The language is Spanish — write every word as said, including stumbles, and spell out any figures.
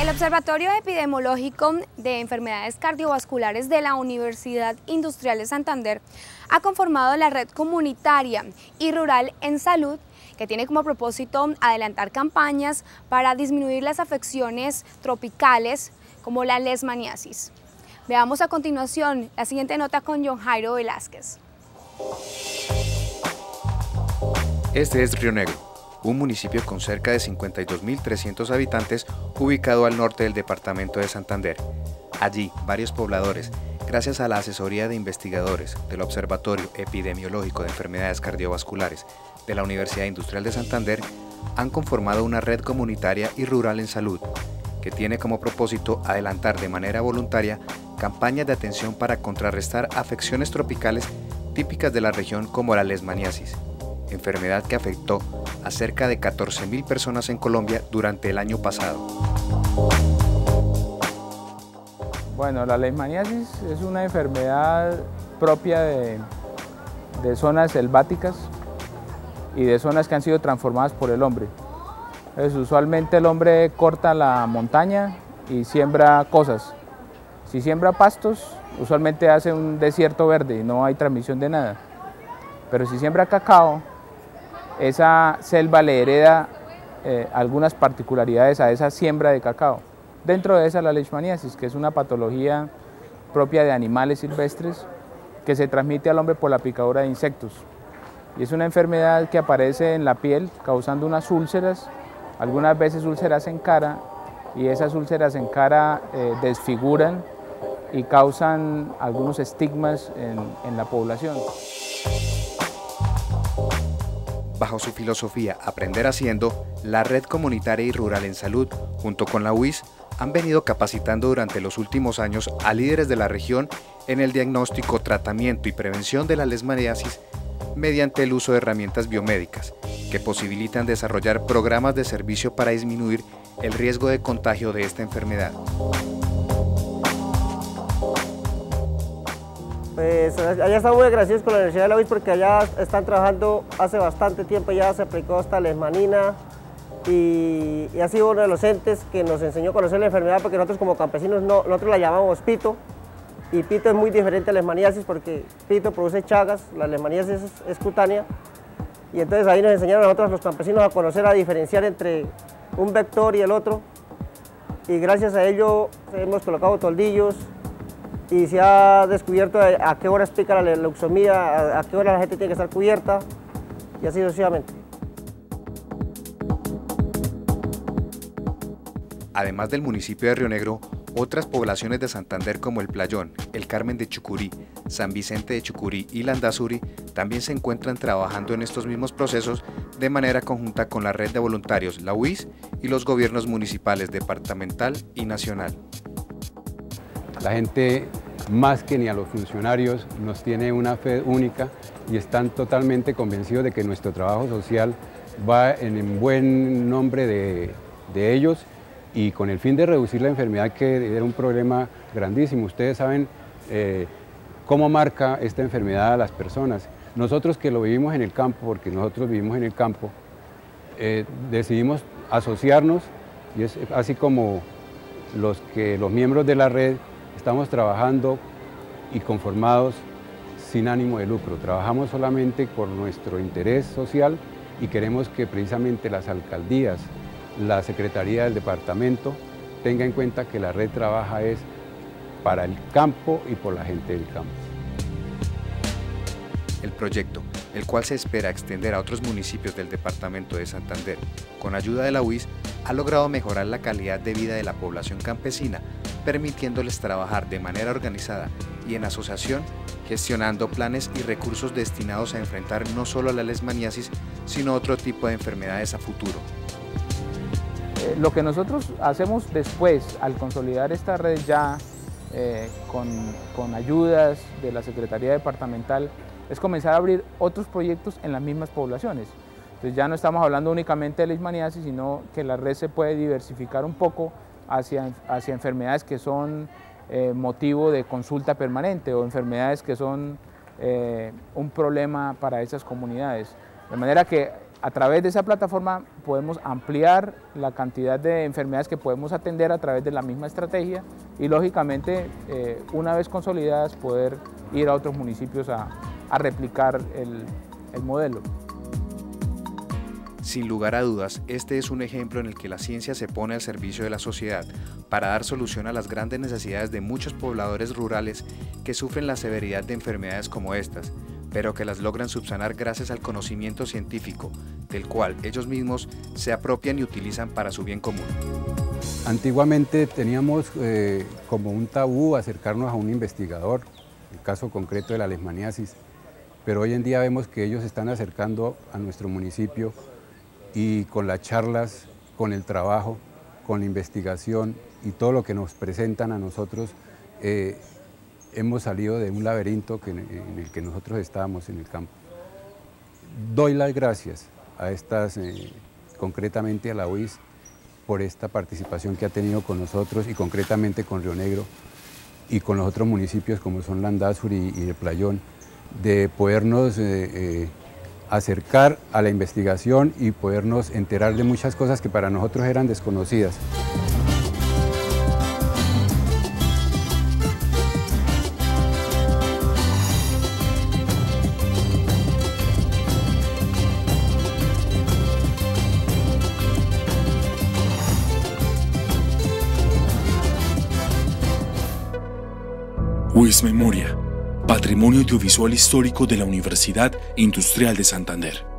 El Observatorio Epidemiológico de Enfermedades Cardiovasculares de la Universidad Industrial de Santander ha conformado la red comunitaria y rural en salud, que tiene como propósito adelantar campañas para disminuir las afecciones tropicales como la leishmaniasis. Veamos a continuación la siguiente nota con John Jairo Velázquez. Este es Río Negro, un municipio con cerca de cincuenta y dos mil trescientos habitantes ubicado al norte del departamento de Santander. Allí, varios pobladores, gracias a la asesoría de investigadores del Observatorio Epidemiológico de Enfermedades Cardiovasculares de la Universidad Industrial de Santander, han conformado una red comunitaria y rural en salud, que tiene como propósito adelantar de manera voluntaria campañas de atención para contrarrestar afecciones tropicales típicas de la región como la leishmaniasis, enfermedad que afectó a cerca de catorce mil personas en Colombia durante el año pasado. Bueno, la leishmaniasis es una enfermedad propia de, de zonas selváticas y de zonas que han sido transformadas por el hombre. Entonces, usualmente el hombre corta la montaña y siembra cosas. Si siembra pastos, usualmente hace un desierto verde y no hay transmisión de nada. Pero si siembra cacao, esa selva le hereda eh, algunas particularidades a esa siembra de cacao. Dentro de esa la leishmaniasis, que es una patología propia de animales silvestres que se transmite al hombre por la picadura de insectos. Y es una enfermedad que aparece en la piel causando unas úlceras, algunas veces úlceras en cara, y esas úlceras en cara eh, desfiguran y causan algunos estigmas en, en la población. Bajo su filosofía Aprender Haciendo, la Red Comunitaria y Rural en Salud, junto con la U I S, han venido capacitando durante los últimos años a líderes de la región en el diagnóstico, tratamiento y prevención de la leishmaniasis mediante el uso de herramientas biomédicas que posibilitan desarrollar programas de servicio para disminuir el riesgo de contagio de esta enfermedad. Pues allá estamos muy agradecidos con la Universidad de la U I S porque allá están trabajando hace bastante tiempo, ya se aplicó esta leishmanina y, y ha sido uno de los entes que nos enseñó a conocer la enfermedad, porque nosotros como campesinos no, nosotros la llamamos pito, y pito es muy diferente a la leishmaniasis porque pito produce chagas, la leishmaniasis es, es cutánea, y entonces ahí nos enseñaron a nosotros los campesinos a conocer, a diferenciar entre un vector y el otro, y gracias a ello hemos colocado toldillos, y se ha descubierto a qué horas pica la leucemia, a qué hora la gente tiene que estar cubierta, y así sucesivamente. Además del municipio de Río Negro, otras poblaciones de Santander como El Playón, El Carmen de Chucurí, San Vicente de Chucurí y Landazuri también se encuentran trabajando en estos mismos procesos de manera conjunta con la red de voluntarios, la U I S y los gobiernos municipales, departamental y nacional. La gente, más que ni a los funcionarios, nos tiene una fe única y están totalmente convencidos de que nuestro trabajo social va en buen nombre de, de ellos y con el fin de reducir la enfermedad, que era un problema grandísimo. Ustedes saben eh, cómo marca esta enfermedad a las personas. Nosotros que lo vivimos en el campo, porque nosotros vivimos en el campo, eh, decidimos asociarnos y es así como los, que, los miembros de la red estamos trabajando y conformados sin ánimo de lucro. Trabajamos solamente por nuestro interés social y queremos que precisamente las alcaldías, la Secretaría del Departamento tenga en cuenta que la red trabaja es para el campo y por la gente del campo. El proyecto, el cual se espera extender a otros municipios del departamento de Santander, con ayuda de la U I S, ha logrado mejorar la calidad de vida de la población campesina, permitiéndoles trabajar de manera organizada y en asociación, gestionando planes y recursos destinados a enfrentar no solo a la leishmaniasis, sino otro tipo de enfermedades a futuro. Eh, lo que nosotros hacemos después, al consolidar esta red ya eh, con, con ayudas de la Secretaría Departamental, es comenzar a abrir otros proyectos en las mismas poblaciones. Entonces ya no estamos hablando únicamente de leishmaniasis, sino que la red se puede diversificar un poco hacia, hacia enfermedades que son eh, motivo de consulta permanente o enfermedades que son eh, un problema para esas comunidades. De manera que A través de esa plataforma podemos ampliar la cantidad de enfermedades que podemos atender a través de la misma estrategia y lógicamente eh, una vez consolidadas poder ir a otros municipios a, a replicar el, el modelo. Sin lugar a dudas, este es un ejemplo en el que la ciencia se pone al servicio de la sociedad para dar solución a las grandes necesidades de muchos pobladores rurales que sufren la severidad de enfermedades como estas, pero que las logran subsanar gracias al conocimiento científico, del cual ellos mismos se apropian y utilizan para su bien común. Antiguamente teníamos eh, como un tabú acercarnos a un investigador, el caso concreto de la leishmaniasis, pero hoy en día vemos que ellos se están acercando a nuestro municipio y con las charlas, con el trabajo, con la investigación y todo lo que nos presentan a nosotros, eh, hemos salido de un laberinto que, en el que nosotros estábamos en el campo. Doy las gracias a estas, eh, concretamente a la U I S, por esta participación que ha tenido con nosotros y concretamente con Río Negro y con los otros municipios como son Landazuri y, y el Playón, de podernos eh, eh, acercar a la investigación y podernos enterar de muchas cosas que para nosotros eran desconocidas. U I S Memoria, Patrimonio Audiovisual Histórico de la Universidad Industrial de Santander.